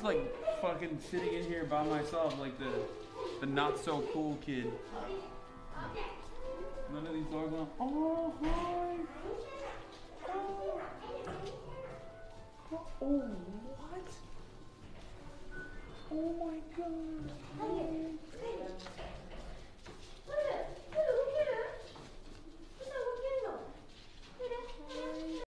like fucking sitting in here by myself, like the not so cool kid. None of these dogs are. Oh hi. Oh what? Oh my god.